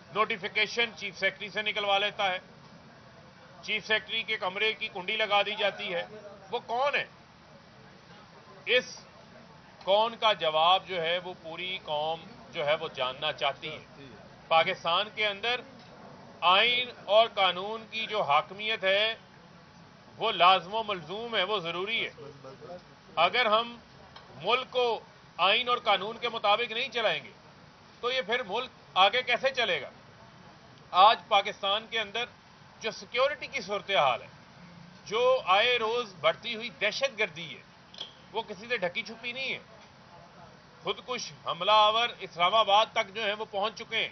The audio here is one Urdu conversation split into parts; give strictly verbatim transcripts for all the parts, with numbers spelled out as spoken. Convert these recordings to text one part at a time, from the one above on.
नोटिफिकेशन चीफ सेक्रेटरी से निकलवा लेता है, चीफ सेक्रेटरी के कमरे की कुंडी लगा दी जाती है। वो कौन है? इस कौन का जवाब जो है वो पूरी कौम जो है वो जानना चाहती है। पाकिस्तान के अंदर आइन और कानून की जो हाकमियत है वो लाजमो मलजूम है, वो ज़रूरी है। अगर हम मुल्क को आइन और कानून के मुताबिक नहीं चलाएंगे तो ये फिर मुल्क आगे कैसे चलेगा। आज पाकिस्तान के अंदर जो सिक्योरिटी की सूरत हाल है, जो आए रोज़ बढ़ती हुई दहशत गर्दी है, वो किसी से ढकी छुपी नहीं है। खुदकुश हमलावर इस्लामाबाद तक जो है वो पहुंच चुके हैं।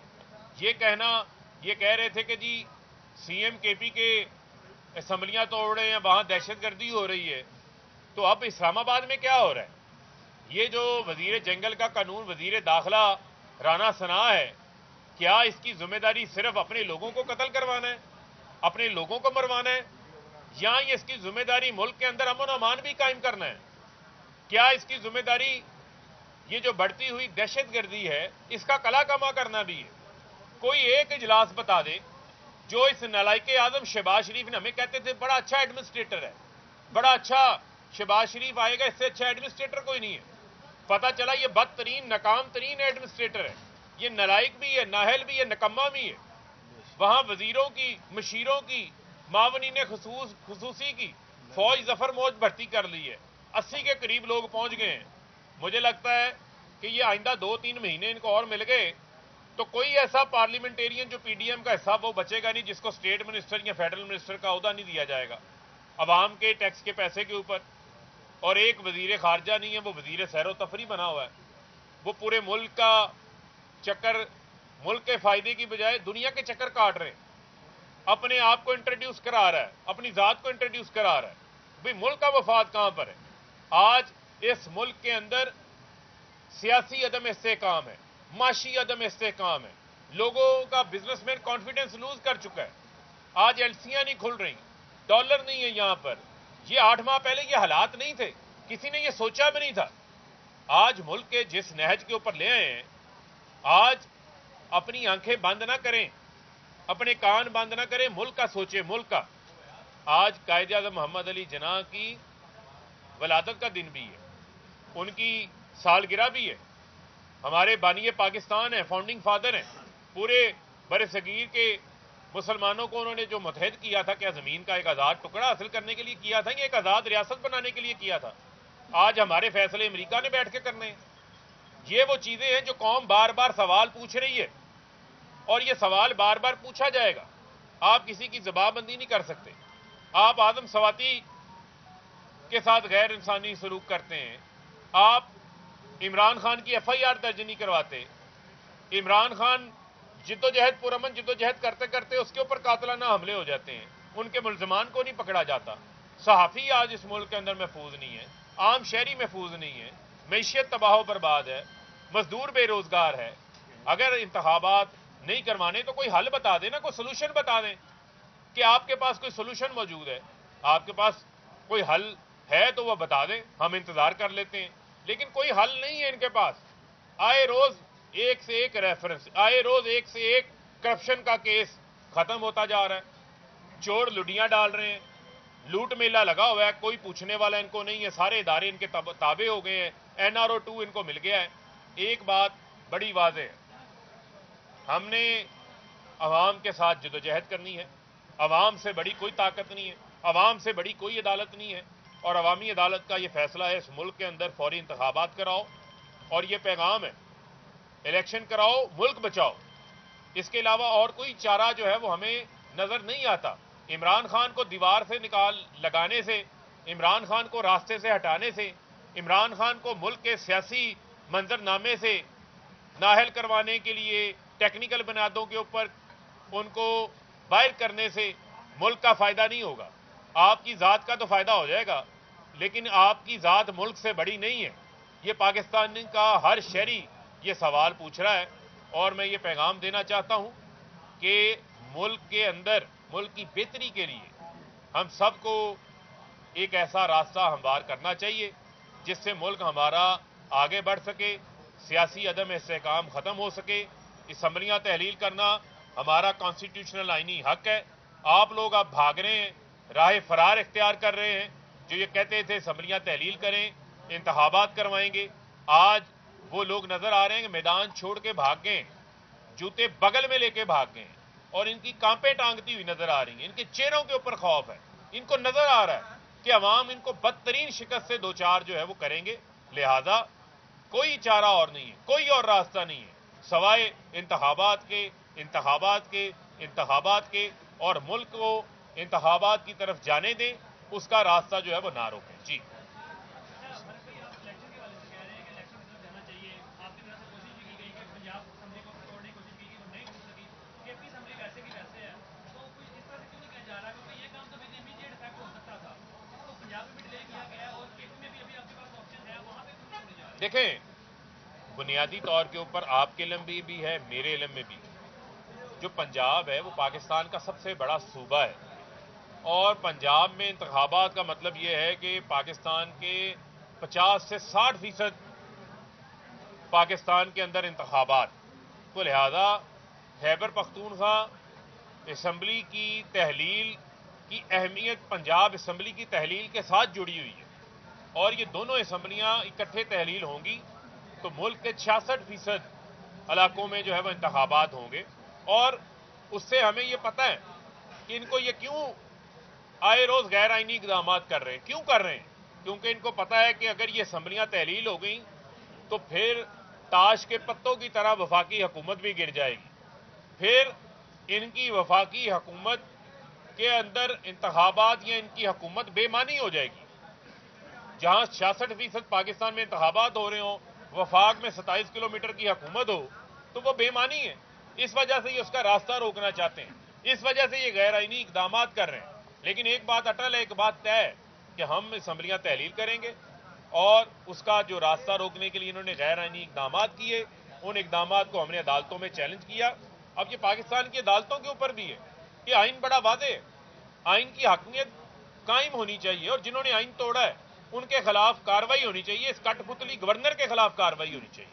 ये कहना, ये कह रहे थे कि जी सीएम केपी के असम्बलियां तोड़ रहे हैं, वहां दहशत गर्दी हो रही है, तो अब इस्लामाबाद में क्या हो रहा है? ये जो वजीर जंगल का कानून वजीर दाखिला राना सना है, क्या इसकी जिम्मेदारी सिर्फ अपने लोगों को कत्ल करवाना है, अपने लोगों को मरवाना है, या ये इसकी जिम्मेदारी मुल्क के अंदर अमन अमान भी कायम करना है? क्या इसकी जिम्मेदारी ये जो बढ़ती हुई दहशत गर्दी है इसका कला कमा करना भी है? कोई एक इजलास बता दे जो इस नालायक आजम शहबाज शरीफ ने, हमें कहते थे बड़ा अच्छा एडमिनिस्ट्रेटर है, बड़ा अच्छा शहबाज शरीफ आएगा, इससे अच्छा एडमिनिस्ट्रेटर कोई नहीं है। पता चला ये बदतरीन नाकाम तरीन एडमिनिस्ट्रेटर है, ये नालायक भी है, नाहल भी है, नकम्मा भी है। वहां वजीरों की, मशीरों की, मावनीन खसूस खसूसी की फौज जफर मौज भर्ती कर ली है, अस्सी के करीब लोग पहुंच गए हैं। मुझे लगता है कि ये आइंदा दो तीन महीने इनको और मिल गए तो कोई ऐसा पार्लियामेंटेरियन जो पीडीएम का हिस्सा वो बचेगा नहीं जिसको स्टेट मिनिस्टर या फेडरल मिनिस्टर का ओहदा नहीं दिया जाएगा अवाम के टैक्स के पैसे के ऊपर। और एक वजीर खारजा नहीं है, वो वजीर सैरो तफरी बना हुआ है। वो पूरे मुल्क का चक्कर, मुल्क के फायदे की बजाय दुनिया के चक्कर काट रहे हैं। अपने आप को इंट्रोड्यूस करा रहा है, अपनी जात को इंट्रोड्यूस करा रहा है। भाई मुल्क का वफाद कहां पर है? आज इस मुल्क के अंदर सियासी अदम इस्तेहकाम है, माशी अदम इस्तेहकाम है, लोगों का बिजनेसमैन कॉन्फिडेंस लूज कर चुका है। आज एलसियां नहीं खुल रही, डॉलर नहीं है यहां पर। ये आठ माह पहले ये हालात नहीं थे, किसी ने ये सोचा भी नहीं था। आज मुल्क के जिस नहज के ऊपर ले आए हैं, आज अपनी आंखें बंद ना करें, अपने कान बंद ना करें, मुल्क का सोचे, मुल्क का। आज कायदे आज़म मोहम्मद अली जिन्ना की वलादत का दिन भी है, उनकी सालगिरह भी है। हमारे बानिए पाकिस्तान है, फाउंडिंग फादर हैं। पूरे बर सगीर के मुसलमानों को उन्होंने जो मुतहद किया था, क्या ज़मीन का एक आज़ाद टुकड़ा हासिल करने के लिए किया था, या एक आज़ाद रियासत बनाने के लिए किया था? आज हमारे फैसले अमेरिका ने बैठ के करने हैं। ये वो चीज़ें हैं जो कौम बार बार सवाल पूछ रही है, और ये सवाल बार बार पूछा जाएगा। आप किसी की जवाबबंदी नहीं कर सकते। आप आदम सवाती के साथ गैर इंसानी सलूक करते हैं, आप इमरान खान की एफ आई आर दर्ज नहीं करवाते, इमरान खान जिद्दोजहद पुरअमन जिद्दोजहद करते करते उसके ऊपर कातलाना हमले हो जाते हैं, उनके मुल्जमान को नहीं पकड़ा जाता। सहाफ़ी आज इस मुल्क के अंदर महफूज नहीं है, आम शहरी महफूज नहीं है, मैशियत तबाह बर्बाद है, मजदूर बेरोजगार है। अगर इंतखाबात नहीं करवाने तो कोई हल बता दें ना, कोई सोल्यूशन बता दें कि आपके पास कोई सोल्यूशन मौजूद है, आपके पास कोई हल है तो वह बता दें, हम इंतजार कर लेते हैं। लेकिन कोई हल नहीं है इनके पास। आए रोज एक से एक रेफरेंस, आए रोज एक से एक करप्शन का केस खत्म होता जा रहा है। चोर लुडियां डाल रहे हैं, लूट मेला लगा हुआ है, कोई पूछने वाला इनको नहीं है, सारे इदारे इनके ताबे हो गए हैं, एनआरओ टू इनको मिल गया है। एक बात बड़ी वाज़ेह है, हमने अवाम के साथ जदोजहद करनी है। अवाम से बड़ी कोई ताकत नहीं है, अवाम से बड़ी कोई अदालत नहीं है, और अवामी अदालत का ये फैसला है इस मुल्क के अंदर फौरी इंतखाबात कराओ, और ये पैगाम है इलेक्शन कराओ, मुल्क बचाओ। इसके अलावा और कोई चारा जो है वो हमें नजर नहीं आता। इमरान खान को दीवार से निकाल लगाने से, इमरान खान को रास्ते से हटाने से, इमरान खान को मुल्क के सियासी मंजरनामे से नाहल करवाने के लिए टेक्निकल बुनियादों के ऊपर उनको बाहर करने से मुल्क का फायदा नहीं होगा। आपकी जात का तो फायदा हो जाएगा, लेकिन आपकी जात मुल्क से बड़ी नहीं है। ये पाकिस्तान का हर शहरी ये सवाल पूछ रहा है, और मैं ये पैगाम देना चाहता हूं कि मुल्क के अंदर मुल्क की बेहतरी के लिए हम सबको एक ऐसा रास्ता हमवार करना चाहिए जिससे मुल्क हमारा आगे बढ़ सके, सियासी अदम इस्तेहकाम खत्म हो सके, اسمبلیاں تحلیل کرنا ہمارا کانسٹیٹیوشنل آئینی حق ہے. آپ لوگ اب بھاگ رہے ہیں, راہ فرار اختیار کر رہے ہیں. جو یہ کہتے تھے اسمبلیاں تحلیل کریں, انتخابات کروائیں گے, آج وہ لوگ نظر آ رہے ہیں کہ میدان چھوڑ کے بھاگ گئے, جوتے بغل میں لے کے بھاگ گئے, اور ان کی کانپیں ٹانگتی ہوئی نظر آ رہی ہیں. ان کے چہروں کے اوپر خوف ہے. ان کو نظر آ رہا ہے کہ عوام ان کو بدترین شکست سے دو چار جو ہے وہ کریں گے. لہذا کوئی چارہ اور نہیں ہے, کوئی اور راستہ نہیں ہے سوائے انتخابات کے انتخابات کے انتخابات کے اور ملک کو انتخابات کی طرف جانے دیں. اس کا راستہ جو ہے وہ نہ روکیں. جی دیکھیں, بنیادی طور کے اوپر آپ کے علم میں بھی ہے, میرے علم میں بھی. جو پنجاب ہے وہ پاکستان کا سب سے بڑا صوبہ ہے, اور پنجاب میں انتخابات کا مطلب یہ ہے کہ پاکستان کے پچاس سے ساٹھ فیصد پاکستان کے اندر انتخابات. تو لہذا خیبر پختونخوا اسمبلی کی تحلیل کی اہمیت پنجاب اسمبلی کی تحلیل کے ساتھ جڑی ہوئی ہے, اور یہ دونوں اسمبلیاں اکٹھے تحلیل ہوں گی تو ملک کے چھیاسٹھ فیصد علاقوں میں جو ہے وہ انتخابات ہوں گے. اور اس سے ہمیں یہ پتہ ہے کہ ان کو یہ کیوں آئے روز غیر آئینی اقدامات کر رہے ہیں. کیوں کر رہے ہیں؟ کیونکہ ان کو پتہ ہے کہ اگر یہ اسمبلیاں تحلیل ہو گئیں تو پھر تاش کے پتوں کی طرح وفاقی حکومت بھی گر جائے گی. پھر ان کی وفاقی حکومت کے اندر انتخابات یا ان کی حکومت بے معنی ہو جائے گی. جہاں چھیاسٹھ فیصد پاکستان میں انتخابات ہو رہے ہوں, وفاق میں ستائیس کلومیٹر کی حکومت ہو, تو وہ بے معنی ہے. اس وجہ سے یہ اس کا راستہ روکنا چاہتے ہیں, اس وجہ سے یہ غیر آئینی اقدامات کر رہے ہیں. لیکن ایک بات اٹل ہے, ایک بات طے ہے کہ ہم اسمبلیاں تحلیل کریں گے, اور اس کا جو راستہ روکنے کے لیے انہوں نے غیر آئینی اقدامات کیے, ان اقدامات کو ہم نے عدالتوں میں چیلنج کیا. اب یہ پاکستان کی عدالتوں کے اوپر بھی ہے کہ آئین بڑا واضح ہے, آئین کی حاکمیت قائم ہونی چاہیے, اور جنہوں نے آئین توڑا ہے ان کے خلاف کارروائی ہونی چاہیے. اس کٹ پتلی گورنر کے خلاف کارروائی ہونی چاہیے.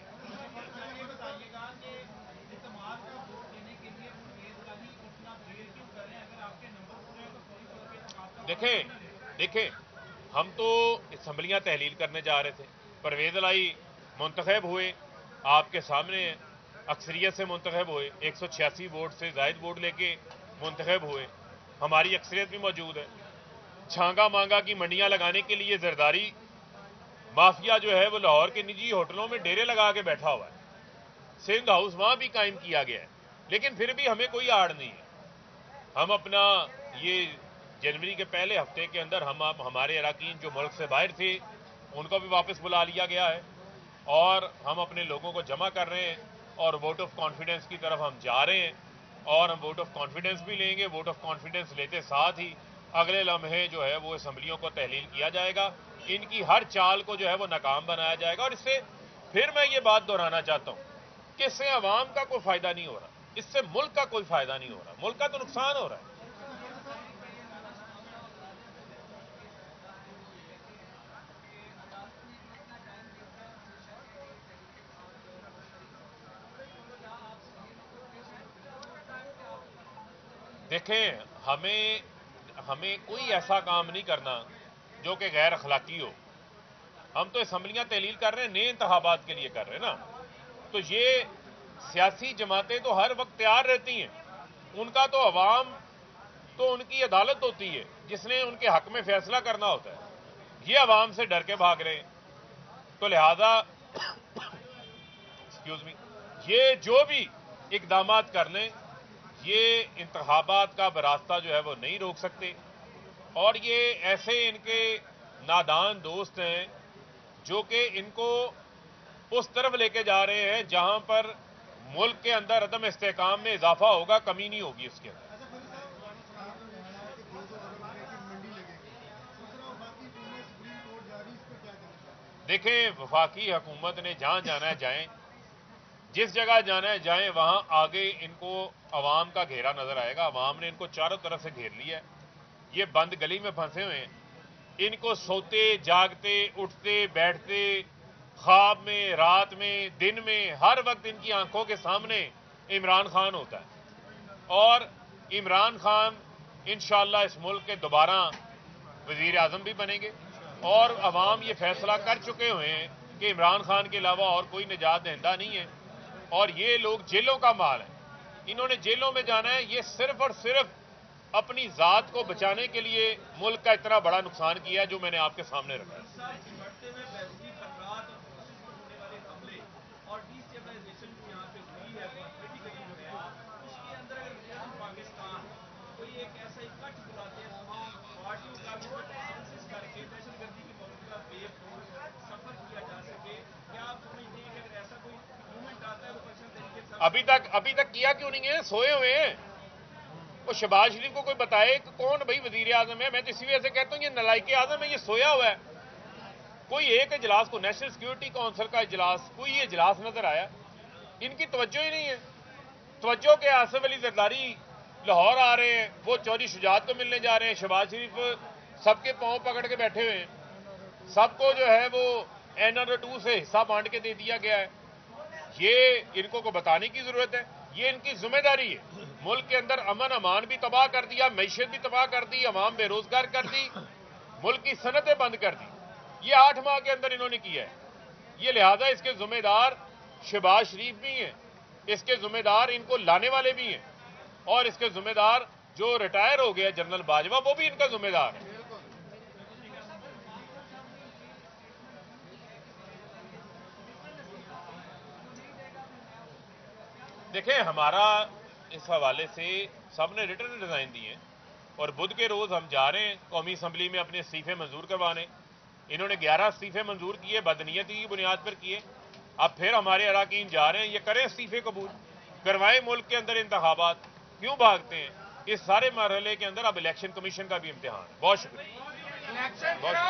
دیکھیں دیکھیں ہم تو اسمبلیاں تحلیل کرنے جا رہے تھے. پرویز الہی منتخب ہوئے, آپ کے سامنے اکثریت سے منتخب ہوئے, ایک سو چھیاسی ووٹ سے زائد ووٹ لے کے منتخب ہوئے. ہماری اکثریت بھی موجود ہے. چھانگا مانگا کی منڈیاں لگانے کے لیے زرداری مافیا جو ہے وہ لاہور کے نجی ہوٹلوں میں ڈیرے لگا کے بیٹھا ہوا ہے. سندھ ہاؤس وہاں بھی قائم کیا گیا ہے, لیکن پھر بھی ہمیں کوئی آڑ نہیں ہے. ہم اپنا یہ جنوری کے پہلے ہفتے کے اندر ہم ہمارے اراکین جو ملک سے باہر تھے ان کو بھی واپس بلا لیا گیا ہے, اور ہم اپنے لوگوں کو جمع کر رہے ہیں, اور ووٹ آف کانفیڈنس کی طرف ہم جا رہے ہیں, اور ہم ووٹ آف کانفیڈنس بھی لیں گے. ووٹ آف کانفیڈنس لیتے ساتھ ہی اگلے لمحے جو ہے وہ اسمبلیوں کو تحلیل کیا جائے گا. ان کی ہر چال کو جو ہے وہ ناکام بنایا جائے گا. اور اس سے پھر میں یہ بات دہرانا چاہتا ہوں کہ اس سے عوام کا کوئی فائدہ نہیں ہو رہا, اس سے ملک کا کوئی فائدہ نہیں ہو رہا, ملک کا تو نقصان ہو رہا ہے. دیکھیں, ہمیں ہمیں کوئی ایسا کام نہیں کرنا جو کہ غیر اخلاقی ہو. ہم تو اسمبلیاں تحلیل کر رہے ہیں, نئے انتخابات کے لیے کر رہے ہیں نا. تو یہ سیاسی جماعتیں تو ہر وقت تیار رہتی ہیں, ان کا تو عوام تو ان کی عدالت ہوتی ہے جس نے ان کے حق میں فیصلہ کرنا ہوتا ہے. یہ عوام سے ڈر کے بھاگ رہے ہیں. تو لہذا ایکسکیوز می یہ جو بھی اقدامات کر لیں یہ انتخابات کا راستہ جو ہے وہ نہیں روک سکتے. اور یہ ایسے ان کے نادان دوست ہیں جو کہ ان کو اس طرف لے کے جا رہے ہیں جہاں پر ملک کے اندر عدم استحکام میں اضافہ ہوگا, کمی نہیں ہوگی اس کے اندر. دیکھیں, وفاقی حکومت نے جہاں جانا ہے جائیں, جس جگہ جانا ہے جائیں, وہاں آگے ان کو عوام کا گھیرا نظر آئے گا. عوام نے ان کو چاروں طرف سے گھیر لیا ہے. یہ بند گلی میں پھنسے ہوئے ہیں. ان کو سوتے جاگتے اٹھتے بیٹھتے خواب میں رات میں دن میں ہر وقت ان کی آنکھوں کے سامنے عمران خان ہوتا ہے، اور عمران خان انشاءاللہ اس ملک کے دوبارہ وزیر اعظم بھی بنیں گے، اور عوام یہ فیصلہ کر چکے ہوئے ہیں کہ عمران خان کے علاوہ اور کوئی نجات دہندہ نہیں ہے، اور یہ لوگ جیلوں کا مال ہے، انہوں نے جیلوں میں جانا ہے۔ یہ صرف اور صرف اپنی ذات کو بچانے کے لیے ملک کا اتنا بڑا نقصان کیا جو میں نے آپ کے سامنے رکھا ہے۔ ابھی تک ابھی تک کیا کیوں نہیں ہے؟ سوئے ہوئے ہیں۔ وہ شہباز شریف کو کوئی بتائے کہ کون بھائی وزیر اعظم ہے؟ میں تو اسی وجہ سے کہتا ہوں یہ نالائق اعظم ہے، یہ سویا ہوا ہے۔ کوئی ایک اجلاس کو نیشنل سیکیورٹی کونسل کا اجلاس، کوئی اجلاس نظر آیا؟ ان کی توجہ ہی نہیں ہے۔ توجہ کے آصف علی زرداری لاہور آ رہے ہیں، وہ چودھری شجاعت کو ملنے جا رہے ہیں، شہباز شریف سب کے پاؤں پکڑ کے بیٹھے ہوئے ہیں، سب کو جو ہے وہ این آر ٹو سے حصہ بانٹ کے دے دیا گیا ہے۔ یہ ان کو کو بتانے کی ضرورت ہے، یہ ان کی ذمہ داری ہے۔ ملک کے اندر امن امان بھی تباہ کر دیا، معیشت بھی تباہ کر دی، عوام بے روزگار کر دی، ملک کی صنعتیں بند کر دی، یہ آٹھ ماہ کے اندر انہوں نے کیا ہے۔ یہ لہذا اس کے ذمہ دار شہباز شریف بھی ہیں، اس کے ذمہ دار ان کو لانے والے بھی ہیں، اور اس کے ذمہ دار جو ریٹائر ہو گیا جنرل باجوہ وہ بھی ان کا ذمہ دار ہے۔ دیکھیں ہمارا اس حوالے سے سب نے ریٹرن ڈیزائن دی ہیں، اور بدھ کے روز ہم جا رہے ہیں قومی اسمبلی میں اپنے استعفے منظور کروانے۔ انہوں نے گیارہ استعفے منظور کیے، بدنیتی کی بنیاد پر کیے، اب پھر ہمارے اراکین جا رہے ہیں، یہ کریں استعفے قبول، کروائیں ملک کے اندر انتخابات، کیوں بھاگتے ہیں؟ اس سارے مرحلے کے اندر اب الیکشن کمیشن کا بھی امتحان ہے۔ بہت شکریہ، بہت شکریہ۔